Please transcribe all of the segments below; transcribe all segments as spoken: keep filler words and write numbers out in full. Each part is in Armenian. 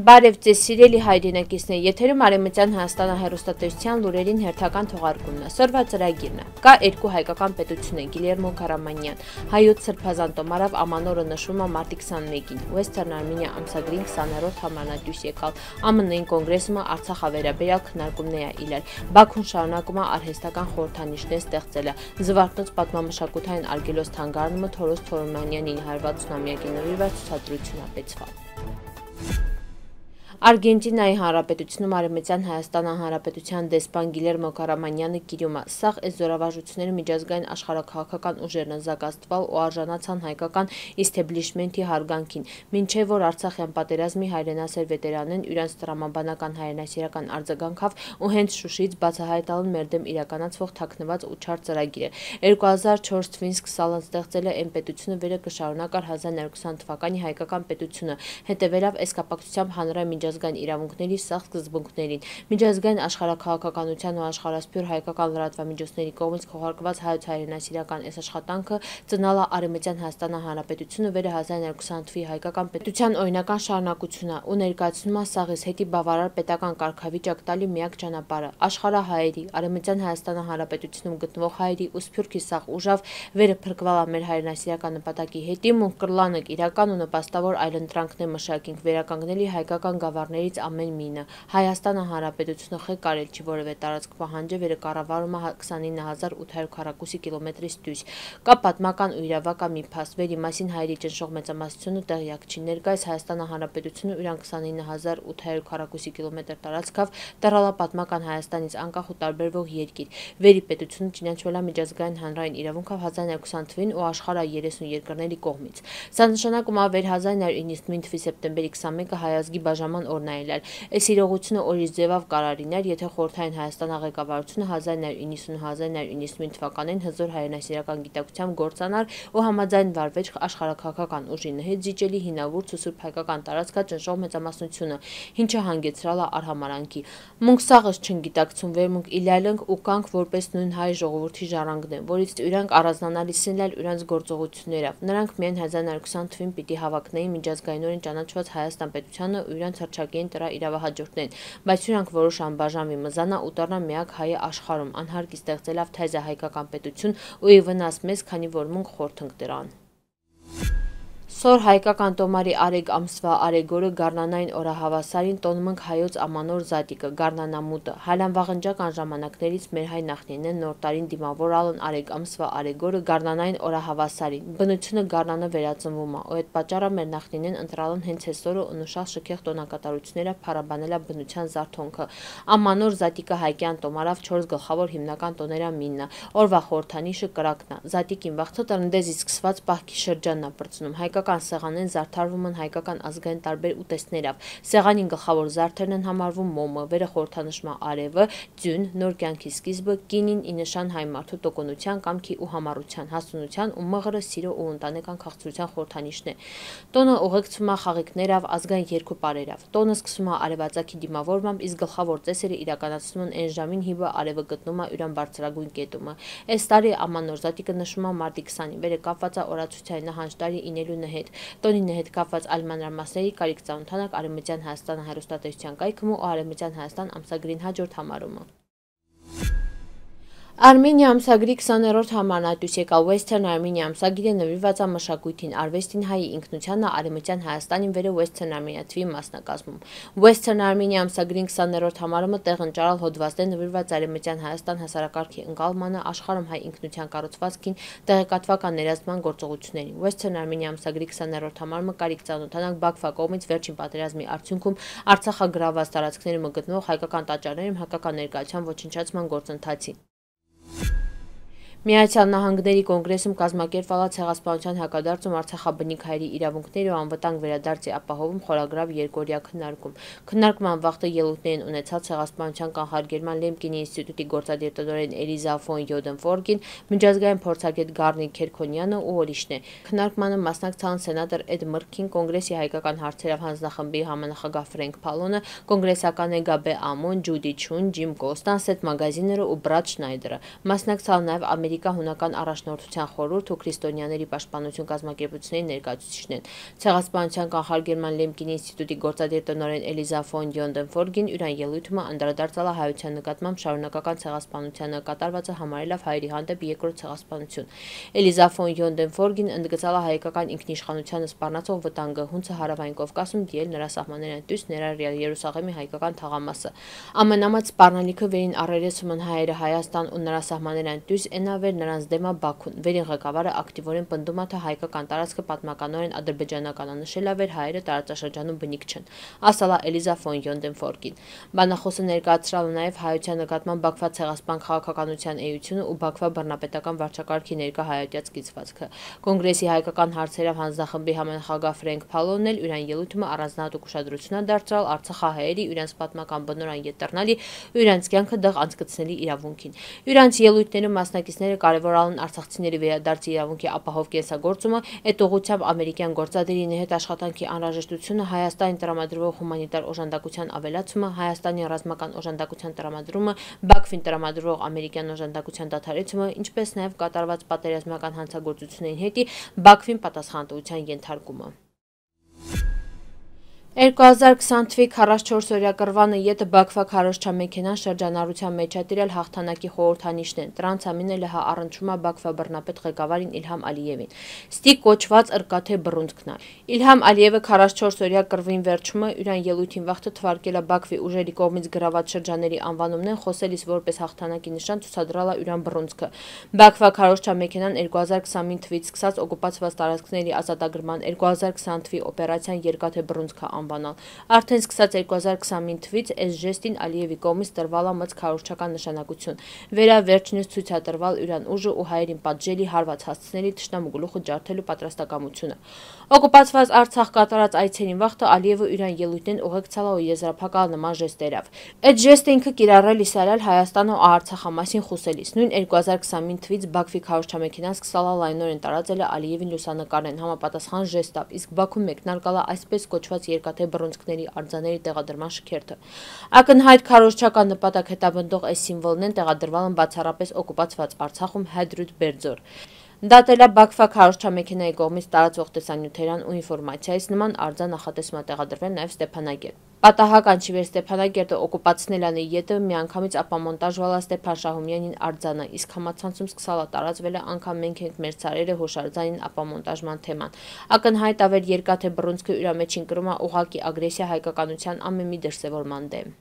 Բարև ձեզ սիրելի հայրենակիցներ, եթերում Արևմտյան Հայաստանը հեռուստատեսության լուրերին հերթական թողարկումն է։ Սորվա ծրագիրն է։ Կա երկու հայկական պետություն է՝ Գիլերմո Ղարամանյան, հայոց սրբազան տոմարավ ամանորը նշվում է մարտի քսանմեկին։ Western Armenia ամսագրին քսաներորդ համանadյուս եկալ։ ԱՄՆ-ին կոնգրեսումը Արցախ վերաբերյալ քննարկումներ է իլել։ Բաքուն շարունակում է արհեստական խորհրդանիշներ ստեղծելը։ Զվարթնոց պատմամշակութային արգելոց թանգարանը Թորոս Թորոմանյանին հարյուր վաթսունամյակին նվիրված ցուցադրություն ապեցվել։ Արգենտինայի Հանրապետությունում Արևմտյան Հայաստանի Հանրապետության դեսպան Գիլերմո Ղարամանյանը կիրում է։ Սաղ այս զորավարժությունները միջազգային աշխարհաքաղաքական ուժերն զարգացտվալ ու արժանացան հայկական իսթեբլիշմենթի հարգանքին, մինչև որ Արցախյան պատերազմի հայրենասեր վետերանեն իրենց տրամաբանական հայրենասիրական արձագանքով ու հենց Շուշիից բացահայտալն մեր դեմ իրականացվող թաքնված ու չար ծրագիր է։ երկու հազար չորս թվին սկսալն ստեղծել է այն պետությունը, վերը կշարունակար հազար նոյ կսան թվականի հայկական պետությունը, հետևելով այս կապակցությամբ հանրային միջազգային իրավունքների սաղ սկզբունքներին, միջազգային աշխարհաքաղաքականության ու աշխարհասփյուր հայկական լրատվամիջոցների կողմից քողարկված հայոց հայրենասիրական այս աշխատանքը ծնալա Արևմտյան Հայաստանի Հանրապետությունը վերը հազար նոյ կսան թվականի հայկական պետության օրինական շարունակությունն է ու ներկայացնում է սաղից հետի բավարար պետական կարգավիճակ տալի միակ ճանապարհը։ Աշխարհահայերի, Արևմտյան Հայաստանի Հանրապետությունում գտնվող հայերի ու սփյուռքի սաղ ուժավ վերը փրկվալա մեր հայրենասիրական նպատակի հետի մունք կռլանք իրական ու նպաստավոր այլընտրանքներ մշակինք վերականգնելի հայկական գավառներից ամեն մինը։ Հայաստանը Հանրապետությունը խե կարել չի որևէ տարածք պահանջը վերը կառավարում է քսանինը հազար ութ հարյուր քառակուսի կիլոմետրից դուրս։ Կա պատմական ու իրավական մի փաստ, վերի մասին հայերի ճնշող մեծամասնությունը տեղյակ չի։ Ներկայիս Հայաստանի Հանրապետությունը իրան քսանինը հազար ութ հարյուր քառակուսի կիլոմետր տարածքով տեղալա պատմական Հայաստանից անկախ ու տարբերվող երկիր։ Վերի պետությունը ճանաչվել է միջազգային հանրային իրավունքով հազար նոյ կսան թվին ու աշխարհի երեսուն երկրների կողմից։ Սա նշանակում է վեր հազար նոյ իննսունինը թվականի սեպտեմբերի քսանմեկը հայազգի բաժանման օրն է ելել։ Այս իրողությունը օրից ձևավ կարարիներ, եթե խորհրդային Հայաստանի ղեկավարությունը հազար նոյ իննսուն հազար նոյ իննսունինը թվականին հզոր հայրենասիրական գիտակցությամբ գործանար ու համաձայն վարվեր աշխարհաքաղաքական ուժի հետ զիջելի հինավուրց ու սուրբ հայկական տարածքա ճնշող մեծամասնությունը, ինչը հանգեցրել է արհամարանքի։ Մունք սաղս չընգիտակցում վերմունք իլյալնք ու կանք որպես նույն հայ ժողովրդի ժառանգն են, որից իրանք առանձնանալիսին լալ իրանց գործողություններով։ Նրանք միայն հազար նոյ կսան թվին պիտի հավակնեին միջազգայինորեն ճանաչված Հայաստան պետությանը ու իրանց հռչակային տրա իրավահաջորդներին, բայց իրանք որոշ անբաժանվի մզանա ու դառնա միակ հայը աշխարհում, անհարգ ստեղծելով թեզա հայկական պետություն ու ի վնաս մեզ, քանի որ մունք խորթնք դրան։ Սոր հայկական տոմարի արեգ ամսվա արեգորը գառնանային օրահավասարին տոնմնք հայոց ամանոր զատիկը գառնանամուտը հալանվաղնջական ժամանակներից մեր հայ նախնիներն նոր տարին դիմավորալն արեգ ամսվա արեգորը գառնանային օրահավասարին բնությունը գառնանը վերածնվում է ու այդ պատճառը մեր նախնիներն ընտրալն հենց այսօրը ունուշալ շքեղ տոնակատարությունները փառաբանելա բնության զարթոնքը ամանոր զատիկը հայկյան տոմարավ չորս գլխավոր հիմնական տոներա միննա օրվա խորհրդանիշը կրակնա զատիկին վաղթը տրնդեզից սկսված պահքի շրջանն է բրծնում հայկական սեղանեն զարդարվում են հայկական ազգային տարբեր ուտեստներով։ Սեղանին գլխավոր զարդերն են համարվում մոմը, վերը խորհրդանշում է արևը, ձյուն, նոր կյանքի սկիզբը, կինին ի նշան հայ մարդու տոկունության, կամքի ու համառության, հասունության ու մղրը սիրո ու ընտանեկան քաղցրության խորհրդանիշն է։ Տոնը ուղեկցվում է խաղիկներով, ազգային երգու պարերով։ Տոնը սկսվում է արևածագի դիմավորմամբ, իսկ գլխավոր ծեսերը իրականացնում են այն ժամին հիբը արևը գտնում է իրան բարձրագույն կետումը։ Այս տարի ամանոր զատիկը նշվում է մարտի քսանին, վերը կապված է օրացուցային նահանջ տարի ինելու հետ։ Տոնին հետ կապված այլ մանրամասների կարիք ծանոթանաք Արևմտյան Հայաստանի հեռուստատեսության կայքում ու Արևմտյան Հայաստան ամսագրին հաջորդ համարումը։ Արմենիա ամսագրի քսաներորդ համանadյուս եկալ Western Armenia ամսագիրը նվիրված է մշակույթին, արվեստին, հայի ինքնությանն Արևմտյան Հայաստանին վերը Western Armenia թվի մասնակազմում։ Western Armenia ամսագրին քսաներորդ համարումը տեղ ընճարալ հոդվածներ նվիրված Արևմտյան Հայաստան հասարակարգի ընկալմանը, աշխարհում հայ ինքնության կառուցվածքին, տեղեկատվական ներազդման գործողություններին։ Western Armenia ամսագրի քսաներորդ համարումը կարիք ծանոթանաք Բաքվա կողմից վերջին պատերազմի արդյունքում Արցախագրավված տարածքներում գտնվող հայկական տաճարներում հայկական ներկայության ոչնչացման գործընթացին։ Միացյալ Նահանգների կոնգրեսում կազմակերպվալա ցեղասպանության հակադարձում Արցախաբնիկ հայերի իրավունքների ու անվտանգ վերադարձի ապահովում խորագրավ երկօրյա քննարկում։ Քննարկման վաղտը ելույթներ ունեցած ցեղասպանության կանխարգելման Լեմկինի ինստիտուտի գործադիր տնօրեն Էլիզա ֆոն Յոդենֆորգին, միջազգային փորձագետ Գառնիկ Քերքոնյանը ու ուրիշներ։ Քննարկմանը մասնակցան սենատոր Էդ Մրքին, կոնգրեսի հայկական հարցերով հանձնախմբի համանախագահ Ֆրենկ Փալոնը, կոնգրեսական Գաբե Ամոն, Ջուդի Չուն, Ջիմ Կոստան, Սեթ Մագազիները ու Բրադ Շնայդերը։ Մասնակցալ նաև ամերիկա-հունական առաջնորդության խորհուրդ ու քրիստոնյաների պաշտպանություն կազմակերպությունների ներկայացուցիչներն։ Ցեղասպանության կանխարգելման Լեմկինի ինստիտուտի գործադիր տնօրեն Էլիզա ֆոն Յոնդենֆորգին իրան ելույթը անդրադարձել է հայության նկատմամբ շարունակական ցեղասպանությանը կատարվածը համարելով հայերի հանդեպ երկրորդ ցեղասպանություն։ Էլիզա ֆոն Յոնդենֆորգին ընդգծել է հայկական ինքնիշխանությանը սպառնացող վտանգը, հունցը հարավային Կովկասում դիել նրա սահմաններն դույս ներառյալ Երուսաղեմի հայկական թաղամասը։ Ամենամեծ սպառնալիքը վերին առերեսում են հայերը Հայաստան ու նրա սահմաններն դույս ենավեր նրանց դեմը Բաքուն։ Վերին ղեկավարը ակտիվորեն պնդում է, թե հայկական տարածքը պատմականորեն ադրբեջանական է, նշել է, որ հայերը տարածաշրջանում բնիկ չեն, ասել է Էլիզա ֆոն Յոնդենֆորգին։ Բանախոսը ներկայացրել է նաև հայության նկատմամբ Բաքվա ցեղասպան քաղաքականության էությունը ու Բաքվա բռնապետական վարչակարգի ներկա հայատյաց կիսվածքը։ Կոնգրեսի հայկական հարցերով հանձնախմբի համանախագահ Ֆրենկ Փալոնն էլ իրան ելույթը առանձնահատուկ ուշադրություն է դարձրել արցախահայերի իրենց պատմական բնորան ետեռնալի ու իրենց կյանքը դեղ անցկացնելի իրավունքին։ Իրանց ելույթներում մասնակիցները կարևորել են արցախցիների վերադարձի իրավունքի ապահով կենսագործումը, այդ ուղղությամբ ամերիկյան գործադիրի հետ աշխատանքի անհրաժեշտությունը, Հայաստանին տրամադրվող հումանիտար օժանդակության ավելացումը, Հայաստանի ռազմական օժանդակության տրամադրումը, Բաքվին տրամադրվող ամերիկյան օժանդակության դադարեցումը, ինչպես նաև կատարված պատերազմական հանցագործությունների հետի Բաքվին պատասխանատվության ենթարկումը։ երկու հազար քսան թվականի քառասունչորսօրյա կռվանը ետը Բաքվա քարոզչամեքենան շրջանառության մեջ է տիրել հաղթանակի խորհրդանիշն են։ Տրանս ամինը լհա առնչվում է Բաքվա բռնապետ ղեկավարին Իլհամ Ալիևին։ Ստի կոչված ըրկաթե բռունցքն է։ Իլհամ Ալիևը քառասունչորսօրյա կռվին վերջումը իրան ելույթին վաղթը թվարկել է Բաքվի ուժերի կողմից գրաված շրջանների անվանումներն խոսելիս որպես հաղթանակի նշան ցուցադրել է իրան բռունցքը։ Բաքվա քարոզչամեքենան երկու հազար քսանինը թվականից սկսած օկուպացված տարածքների ազատագրման երկու հազար քսան թվականի օպերացիան երկաթե բռունցքը անվանալ։ Արդեն սկսած երկու հազար քսանինը թվականից այս ժեստին Ալիևի կողմից տրվել է մեծ քարոզչական նշանակություն։ Վերավերջինս ցույց է տրվել իրան ուժը ու հայերին պատժելի հարված հասցնելի թշնամու գլուխը ջարդելու պատրաստակամությունը։ Օկուպացված Արցախ կատարած այցերին վաղթը Ալիևը իրան ելույթներն ուղեկցել ու եզրափակալ նման ժեստերով։ Այդ ժեստը ինքը կիրառել Իսրայել Հայաստանը ու Արցախամասին խոսելիս։ Նույն երկու հազար քսանինը թվականից Բաքվի քարոզչամեքենան սկսել է լայնորեն տարածել է Ալիևին լուսանկարներն համապատասխան ժեստով, իսկ Բաքվում մեկնարկել է այսպես կոչված երկաթե բռունցքների արձանների տեղադրման շքերթը։ Ակնհայտ քարոզչական նպատակ հետապնդող այս սիմվոլներն տեղադրվել են բացառապես օկուպացված Արցախում Հադրութ Բերձոր։ Դատել է Բաքվա քարոզչամեքենայի կողմից տարածվող տեսանյութերան ու ինֆորմացիայից նման արձան նախատեսում է տեղադրվել նաև Ստեփանագերտ։ Պատահական չի որ Ստեփանագերտը օկուպացնել է ետը միանգամից ապամոնտաժվել է Ստեփան Շահումյանին արձանը, իսկ համացանցում սկսել է տարածվել է անգամ մենք ենք մեր ցարերը հուշարձանին ապամոնտաժման թեման։ Ակնհայտ ավեր երկաթե բռունցքը իր մեջին կրում է ուղղակի ագրեսիա հայկականության ամեն մի դրսևորման դեմ։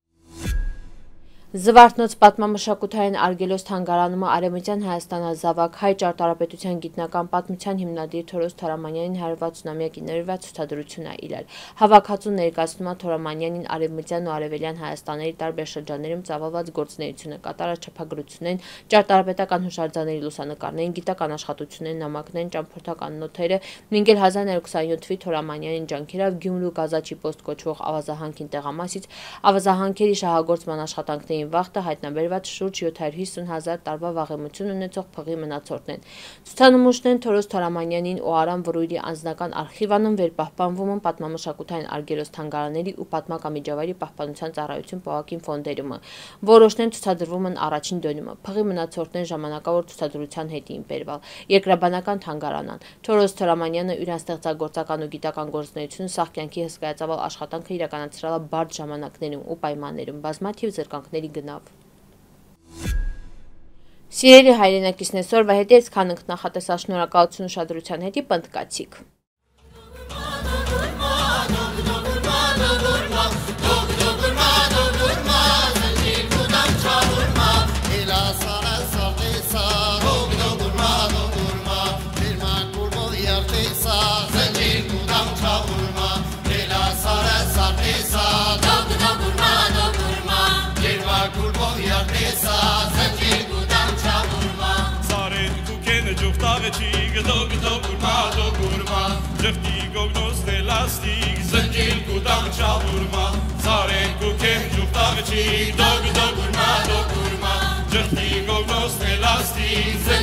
Զվարթնոց պատմամշակութային արգելոց թանգարանում Արևմտյան Հայաստանազավակ հայ ճարտարապետության գիտնական պատմության հիմնադիր Թորոս Թորամանյանին հարյուր վաթսունամյակի նվիրված ցուցադրություն է իրար։ Հավաքածուն ներկայացնում է Թորամանյանին արևմտյան ու արևելյան Հայաստանների տարբեր շրջաններում ծավալված գործունեությունը, կատարած չափագրություններին, ճարտարապետական հուշարձանների լուսանկարներին, գիտական աշխատություններին, նամակներին, ճամփորդական նոթերը, նույնիսկ հազար նոր ութսանյոթ թվականի Թորամանյանին ջանքերով Գյումրու Գազաչի պոստ կոչվող ավազահանքին տեղամասից ավազահանքերի շահագործման աշխատանքների վաղթը հայտնաբերված շուրջ յոթ հարյուր հիսուն հազար տարվա վաղեմություն ունեցող փղի մնացորդն են։ Ցուցանմուշներն Թորոս Թորամանյանին ու Արամ Վրույրի անձնական արխիվանում վերպահպանվում են պատմամշակութային արգելոց թանգարանների ու պատմական միջավայրի պահպանության ծառայություն պողակին ֆոնդերում։ Որոշներն ցուցադրվում են առաջին դոնումը։ Փղի մնացորդներն ժամանակավոր ցուցադրության հետ էին բերվել։ Երկրաբանական թանգարանան Թորոս Թորամանյանը իրան ստեղծագործական ու գիտական գործունեությունը սահ կյանքի հսկայածավալ աշխատանքը իրականացրել է բարդ ժամանակներում ու պայմաններում բազմաթիվ զրկանքների գնավ։ Սիրելի հայրենակիցներ, սորվա հետ ես քան նախատեսած շնորհակալություն ուշադրության հետի պնդկացիք։ Dog dog urma dog urma Jefti gognos de lastig Zanjil kudam chavurma Sare kuke juftagchi Dog dog urma dog urma Jefti gognos de lastig